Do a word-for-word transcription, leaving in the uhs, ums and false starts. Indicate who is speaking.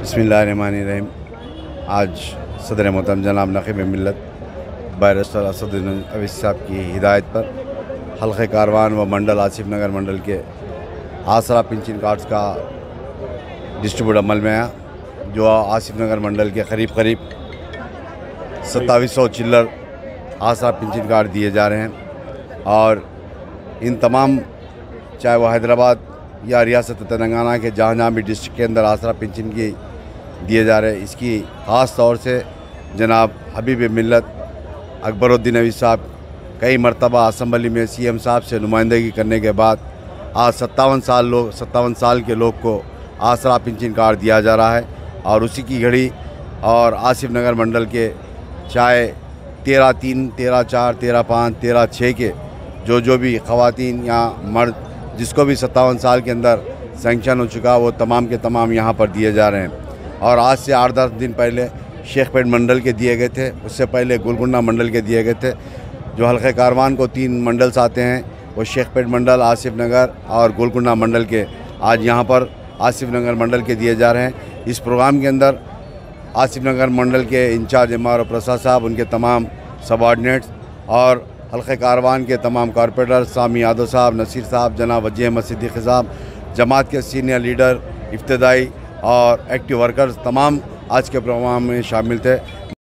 Speaker 1: बिस्मिल्लाहिर्रहमानिर्रहीम। आज सदर मोहतरम जनाब नक़ीब मिल्लत बैरिस्टर असदुद्दीन अवैसी साहब की हिदायत पर हल्क़े कारवान व मंडल आसिफ नगर मंडल के आसरा पेंशन कार्ड्स का डिस्ट्रीब्यूट अमल में आया, जो आसिफ नगर मंडल के करीब करीब सत्ताईस सौ चिल्लर आसरा पेंशन कार्ड दिए जा रहे हैं। और इन तमाम, चाहे वो हैदराबाद या रियासत तेलंगाना के जहाँ जहाँ भी डिस्ट्रिक्ट के अंदर आसरा पेंशन की दिए जा रहे हैं, इसकी ख़ास तौर से जनाब हबीब मिल्लत अकबरुद्दीन अवैसी साहब कई मरतबा असम्बली में सी एम साहब से नुमाइंदगी करने के बाद आज सत्तावन साल लोग सत्तावन साल के लोग को आसरा पेंशन कार्ड दिया जा रहा है। और उसी की घड़ी और आसिफ नगर मंडल के चाहे तेरह तीन तेरह चार तेरह पाँच तेरह छः के जो जो भी ख़वातीन या मर्द जिसको भी सत्तावन साल के अंदर सेंक्शन हो चुका, वो तमाम के तमाम यहाँ पर दिए जा रहे हैं। और आज से आठ दस दिन पहले शेखपेट मंडल के दिए गए थे, उससे पहले गोलकुंडा मंडल के दिए गए थे। जो हल्क़े कारवान को तीन मंडल्स आते हैं, वो शेखपेट मंडल, आसिफ नगर और गोलकुंडा मंडल के आज यहाँ पर आसिफ नगर मंडल के दिए जा रहे हैं। इस प्रोग्राम के अंदर आसिफ नगर मंडल के incharge M R O Prasad साहब, उनके तमाम सबॉर्डिनेट्स और हल्क़े कारवान के तमाम कॉरपोरेटर सामी यादव साहब, नसीर साहब, जनाब वजी अहमद सिद्दीकी साहब, जमात के सीनियर लीडर, इब्तदाई और एक्टिव वर्कर्स तमाम आज के प्रोग्राम में शामिल थे।